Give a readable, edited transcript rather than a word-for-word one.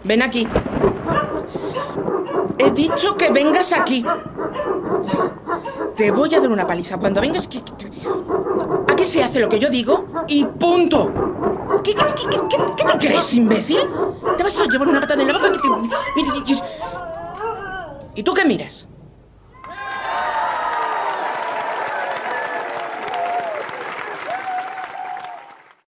Ven aquí. He dicho que vengas aquí. Te voy a dar una paliza. Cuando vengas... Aquí se hace lo que yo digo y punto. ¿Qué te crees, imbécil? ¿Te vas a llevar una patada en la boca? ¿Y tú qué miras?